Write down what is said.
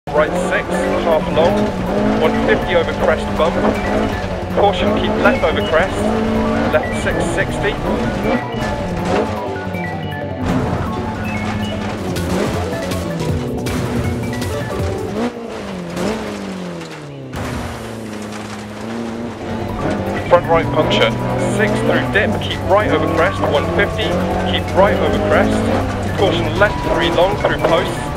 Right 6, half long, 150 over crest bump. Caution, keep left over crest, left 660. Front right puncture, 6 through dip, keep right over crest, 150, keep right over crest. Caution left 3 long through posts.